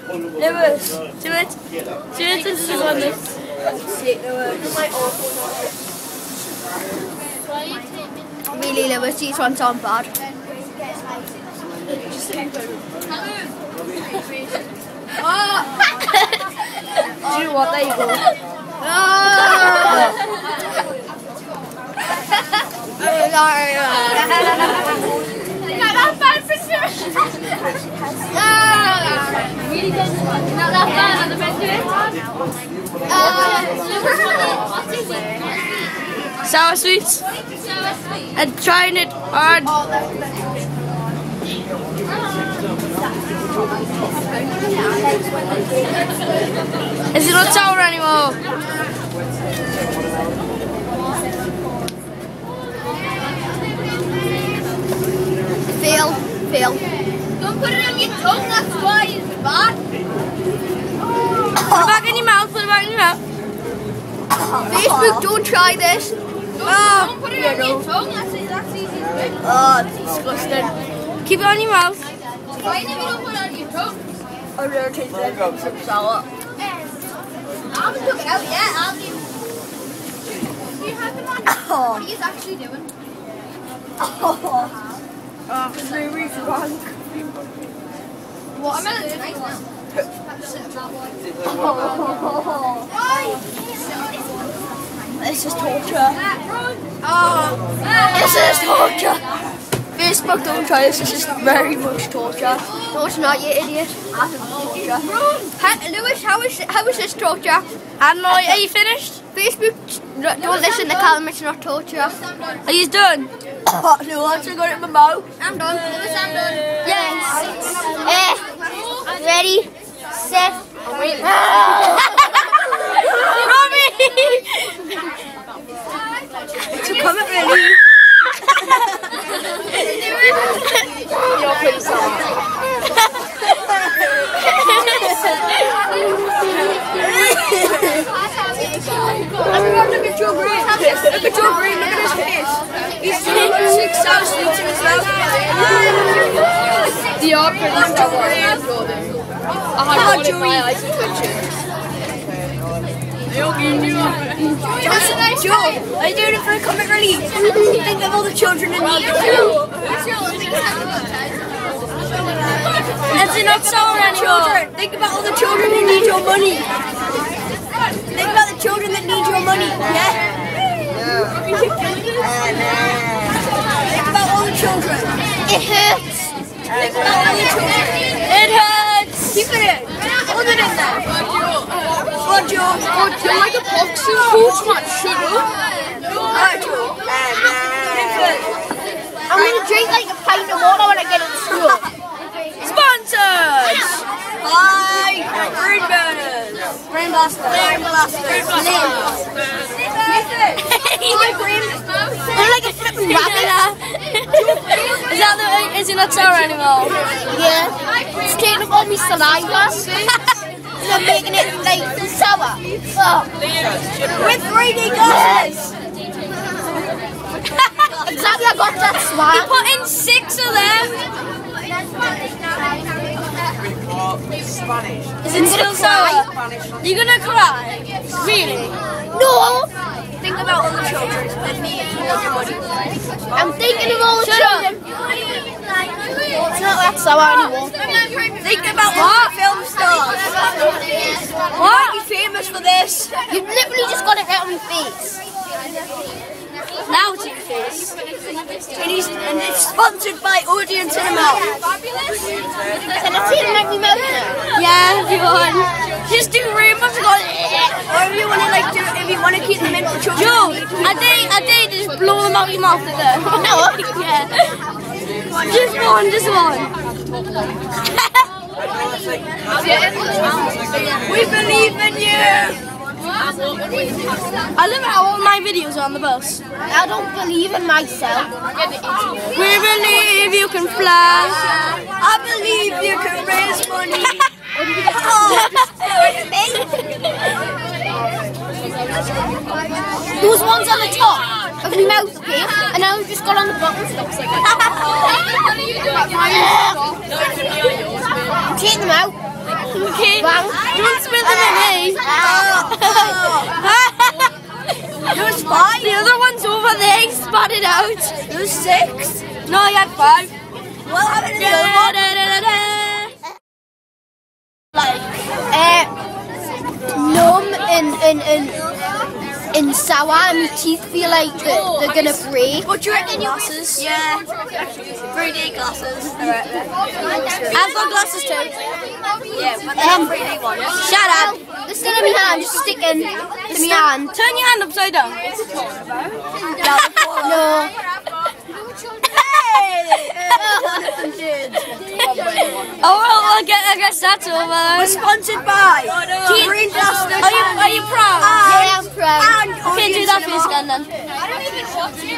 Lewis, do it. Do it into the one. Really, Lewis, these ones aren't bad. Do you know what? There you go. Really good. Not that bad on the best of it. Sour sweets. And trying it hard. Is it not sour anymore? Fail. Don't put it on your tongue, that's why it's bad. Put it back in your mouth, put it back in your mouth. Facebook, don't try this. Don't put it on your tongue, that's easy to do. Oh, it's disgusting. Keep it on your mouth. Why never don't put it on your tongue? I've never tasted anything so sour. I haven't took it out yet, have you? Do you have them on? What are you actually doing? It's really wrong. Watermelon's nice now. This is torture. This is torture. Facebook, don't try this. This is very much torture. No, it's not, you idiot. That's torture. Lewis, how is this torture? I don't know, are you finished? Facebook, don't listen to Callum, it's not torture. Are you done? No, I still got it in my mouth. I'm done. Lewis, I'm done. Yes. Ready, set, wait. Robbie! To come at ready. You're pretty sour. Look at Joe Green. Look at Joe Green. Look at his face. He's taking 6 sour sweets in his mouth. They are pretty sour. I had one in my eyes and Joe, are you doing it for a comic relief? Think of all the children in need. Is it not sour anymore? Think about all the children who need your money. Think about the children that need your money. Yeah? Think about all the children. It hurts. Think about all the children. It hurts. Keep it in. Hold it in there. Oh, Joe. Oh, do you like a boxing coach? What? Shut up. Alright, Joe. I'm going to drink like a pint of water when I get in school. Sponsored! Bye. Green burners. Green blasters. Green blasters. They're like a flipping rabbit. Is it not sour anymore? Yeah. It's taking up all my saliva. And I'm making it like sour. Oh. With 3D glasses. Exactly, I got that smile. You put in 6 of them. Spanish. Is it still sour? You're gonna cry? Really? No. Think about all the children that need your money. I'm thinking of all the children. It's not that sour anymore. Think about all the film stars. What? You're famous for this. You've literally just got it out on your face. Now it's in your face. And it's sponsored by Odeon Cinema. Can I see it make me mouth now? Yeah, if you want. Just do rainbows and go. Or if you want to like do, if you want to keep them in for children. Joe, I dare just blow them out your mouth with it. No. Yeah. Just one. We believe in you. I love how all my videos are on the bus. I don't believe in myself. We believe you can fly. I believe you can raise money. Those ones on the top of my mouth, okay? And now I've just got on the bottom stops like that. I'm taking them out. Okay, don't spit them at me. There's 5. The other one's over there. He spat it out. There's 6. No, you had 5. What happened to the other one? Like, numb and sour, and my teeth feel like they're gonna break. What do you reckon? Glasses? Yeah. 3D glasses. I've got glasses too. Yeah, but 3D ones. Shut up. It's still in my hand, just stick in my hand. Turn your hand upside down. No. Oh well, I guess that's over. We're sponsored by Green Dust. Are you proud? Yeah, I'm proud. Okay, do that face again then. I don't even watch it.